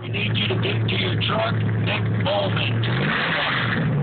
We need you to get to your truck next moment.